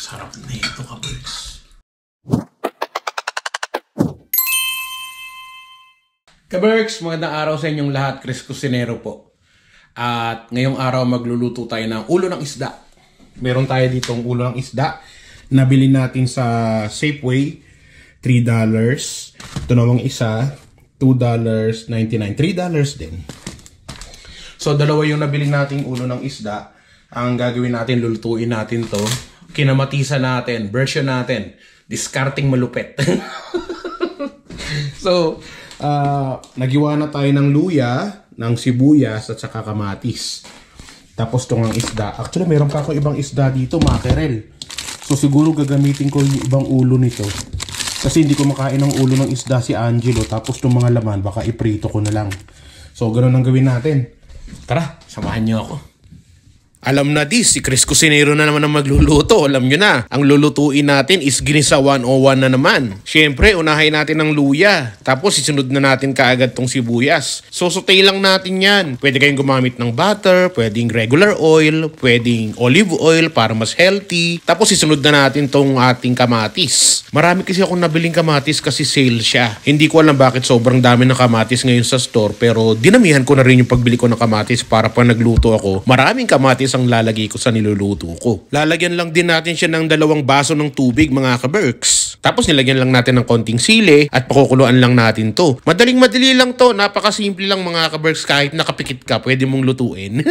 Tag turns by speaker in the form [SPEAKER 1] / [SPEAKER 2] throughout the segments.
[SPEAKER 1] Sarap na ito, Kaberks. Kaberks, magandang araw sa inyong lahat. Chris Cusinero po. At ngayong araw magluluto tayo ng ulo ng isda. Meron tayo ditong ulo ng isda. Nabili natin sa Safeway, $3. Ito namang isa, $2.99. $3 din. So, dalawa yung nabili nating ulo ng isda. Ang gagawin natin, lulutuin natin to. Kinamatisan natin, version natin. Discarding malupet. So, nagiwa na tayo ng luya, ng sibuyas at saka kamatis. Tapos itong ang isda. Actually, meron pa ako ibang isda dito, mackerel. So, siguro gagamitin ko yung ibang ulo nito. Kasi hindi ko makain ng ulo ng isda si Angelo. Tapos itong mga laman, baka iprito ko na lang. So, ganun ang gawin natin. Tara, samahan niyo ako. Alam na si Chris Cusinero na naman ang magluluto. Alam nyo na, ang lulutuin natin is ginisa 101 na naman. Siyempre, unahin natin ng luya. Tapos, isunod na natin kaagad tong sibuyas. So, saute lang natin yan. Pwede kayong gumamit ng butter, pwedeng regular oil, pwedeng olive oil para mas healthy. Tapos, isunod na natin tong ating kamatis. Marami kasi akong nabiling kamatis kasi sale siya. Hindi ko alam bakit sobrang dami ng kamatis ngayon sa store. Pero, dinamihan ko na rin yung pagbili ko ng kamatis para pa nagluto ako. Maraming kamatis ang lalagay ko sa niluluto ko. Lalagyan lang din natin siya ng 2 baso ng tubig, mga kaberks. Tapos nilagyan lang natin ng konting sili at pakukuluan lang natin to. Madaling-madali lang to. Napakasimple lang, mga kaberks. Kahit nakapikit ka, pwede mong lutuin.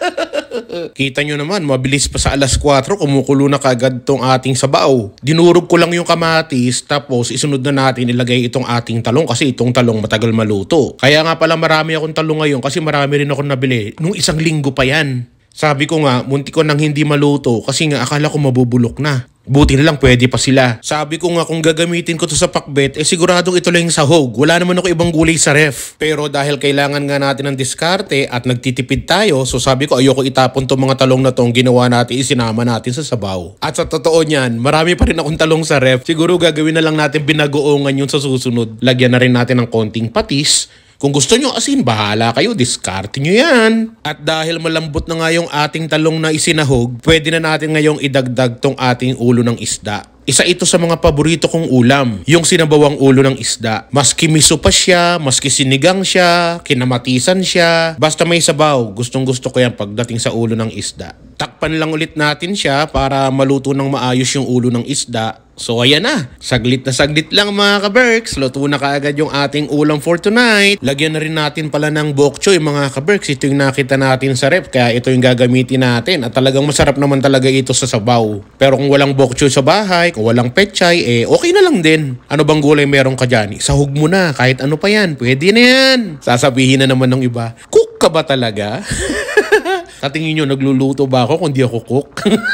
[SPEAKER 1] Kita nyo naman, mabilis pa sa 4:00, kumukulo na kagad tong ating sabaw. Dinurog ko lang yung kamatis, tapos isunod na natin ilagay itong ating talong kasi itong talong matagal maluto. Kaya nga pala marami akong talong ngayon kasi marami rin akong nabili. Nung 1 linggo pa yan. Sabi ko nga, munti ko nang hindi maluto kasi nga akala ko mabubulok na. Buti na lang pwede pa sila. Sabi ko nga kung gagamitin ko to sa pakbet, siguradong ito lang yung sahog. Wala naman ako ibang gulay sa ref. Pero dahil kailangan nga natin ng diskarte at nagtitipid tayo, so sabi ko ayoko itapon tong mga talong na tong ginawa natin, isinama natin sa sabaw. At sa totoo niyan, marami pa rin akong talong sa ref. Siguro gagawin na lang natin binagoongan yun sa susunod. Lagyan na rin natin ng konting patis. Kung gusto nyo asin, bahala kayo, diskarte nyo yan. At dahil malambot na nga yung ating talong na isinahog, pwede na natin ngayong idagdag tong ating ulo ng isda. Isa ito sa mga paborito kong ulam, yung sinabawang ulo ng isda. Maski miso pa siya, maski sinigang siya, kinamatisan siya, basta may sabaw, gustong gusto ko yan pagdating sa ulo ng isda. Takpan lang ulit natin siya para maluto ng maayos yung ulo ng isda. So ayan na, saglit na saglit lang, mga kaberks. Luto na kaagad yung ating ulam for tonight. Lagyan na rin natin pala ng bok choy, mga kaberks. Ito yung nakita natin sa rep, kaya ito yung gagamitin natin. At talagang masarap naman talaga ito sa sabaw. Pero kung walang bok choy sa bahay, kung walang pechay, okay na lang din. Ano bang gulay meron ka dyan? Sahog mo na, kahit ano pa yan, pwede na yan. Sasabihin na naman ng iba, cook ka ba talaga? Sa tingin nyo, nagluluto ba ako kung di ako cook?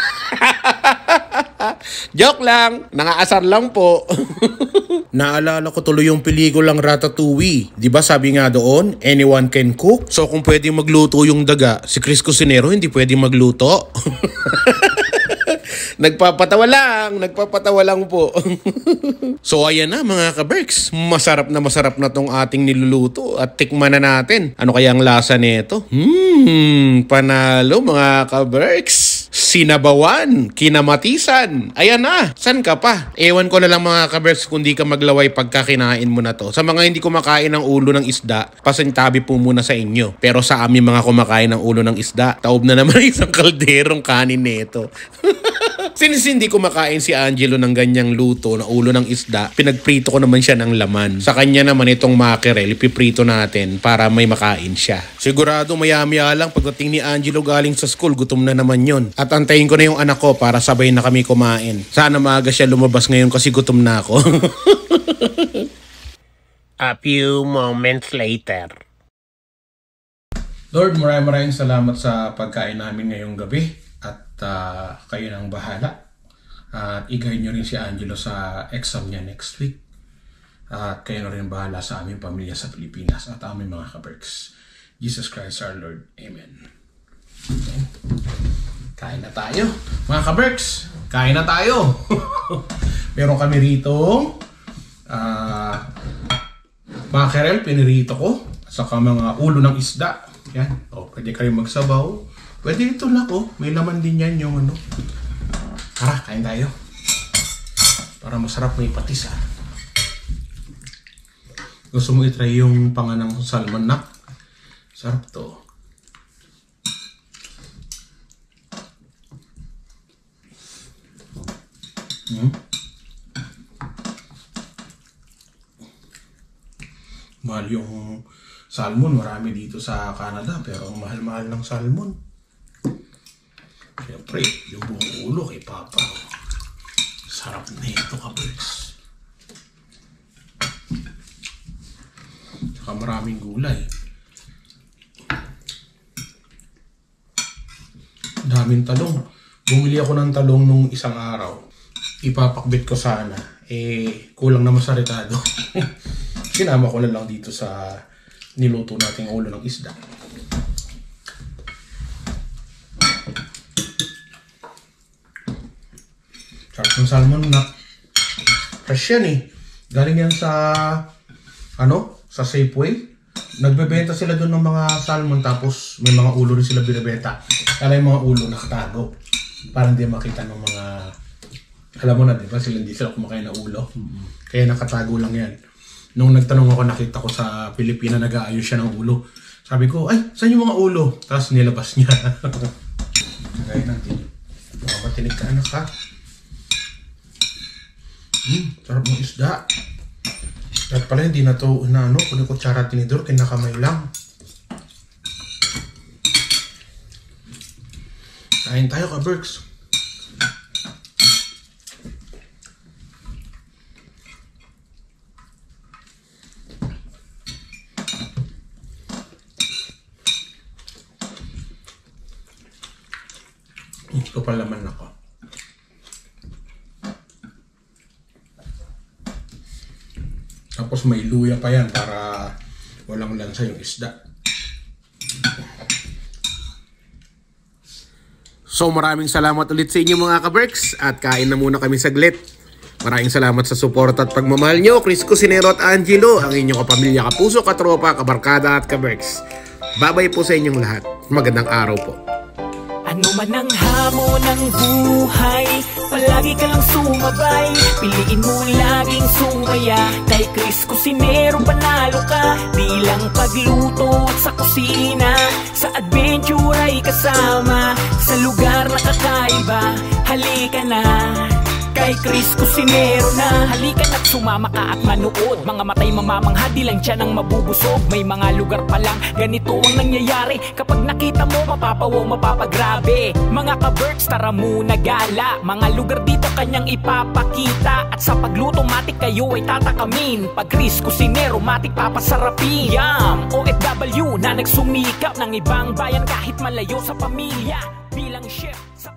[SPEAKER 1] Joke lang, nangaasar lang po. Naalala ko tuloy yung pelikulang Ratatouille. Diba sabi nga doon, anyone can cook? So kung pwede magluto yung daga, si Chris Cusinero hindi pwede magluto? Nagpapatawa lang po. So ayan na, mga kaberks, masarap na tong ating niluluto at tikman na natin. Ano kaya ang lasa nito? Panalo, mga kaberks. Sinabawan, kinamatisan. Ayan na, san ka pa? Ewan ko na lang, mga kaberks, kung di ka maglaway pagka kinain mo na to. Sa mga hindi kumakain ng ulo ng isda, pasintabi po muna sa inyo. Pero sa amin mga kumakain ng ulo ng isda, taob na naman isang kalderong kanin nito. Since hindi kumakain si Angelo ng ganyang luto na ulo ng isda, pinagprito ko naman siya ng laman. Sa kanya naman itong mackerel, ipiprito natin para may makain siya. Sigurado maya-maya lang pagdating ni Angelo galing sa school, gutom na naman yon. At antayin ko na yung anak ko para sabay na kami kumain. Sana maaga siya lumabas ngayon kasi gutom na ako. A few moments later. Lord, maraming salamat sa pagkain namin ngayong gabi. At kayo nang bahala. At i-guide nyo rin si Angelo sa exam niya next week. At kayo na rin bahala sa aming pamilya sa Pilipinas at aming mga kaberks. Jesus Christ our Lord. Amen. Okay. Kain na tayo. Mga kaberks, kain na tayo. Meron kami rito mackerel, pinirito ko. Saka mga ulo ng isda. Yan. O, pwede kayo magsabaw. Pwede ito lang, oh. May laman din yan yung ano. Tara, kain tayo. Para masarap may patis ah. Gusto mo i-try yung panganang salmon nak? Sarap to. Mahal yung salmon. Marami dito sa Canada. Pero ang mahal-mahal ng salmon. Siyempre, yung buong ulo kay Papa. Sarap na ito, ka-birds. Saka maraming gulay. Daming talong. Bumili ako ng talong nung isang araw. Ipapakbit ko sana. Kulang na masaritado. Sinama ko na lang dito sa niluto nating ulo ng isda. Sarap ng salmon na. Fresh yan eh. Galing yan sa sa Safeway. Nagbebenta sila doon ng mga salmon tapos may mga ulo rin sila binibenta. Kaya yung mga ulo nakatago. Para hindi makita ng mga... Alam mo na, di ba? Hindi sila kumakain na ulo. Kaya nakatago lang yan. Nung nagtanong ako, nakita ko sa Pilipina, nag-aayos siya ng ulo. Sabi ko, ay, saan yung mga ulo? Tapos nilabas niya. Kagaya natin. Baka matinig ka, anak ha? Sarap ng isda. At pala hindi na to kunin kutsara tinidor, kinakamay lang. Kain tayo ka-Berks. Ito pa laman ako. Tapos may luya pa yan para walang lansa yung isda. So maraming salamat ulit sa inyo mga ka-Berks at kain na muna kami saglit. Maraming salamat sa suporta at pagmamahal nyo. Chris Cusinero at Angelo, ang inyong kapamilya, kapuso, katropa, kabarkada at ka-Berks. Babay po sa inyong lahat. Magandang araw po.
[SPEAKER 2] Ano man ang hamon ng buhay, palagi ka lang sumabay. Piliin mo laging sumaya. Kay Chris Cusinero panalo ka. Di lang pagluto at sa kusina, sa adventure ay kasama. Sa lugar na kakaiba, halika na kay Chris Cusinero na. Halika na't sumama ka at manood. Mga matay mamamangha, di lang tiyan ang mabubusog. May mga lugar pa lang ganito ang nangyayari. Kapag nakita mo, mapapawaw, mapapagrabe. Mga ka-Berks, tara muna gala. Mga lugar dito kanyang ipapakita. At sa pagluto, matik kayo ay tatakamin. Pag Chris Cusinero, matik papasarapin. Yum! OFW na nagsumikap ng ibang bayan kahit malayo sa pamilya. Bilang chef sa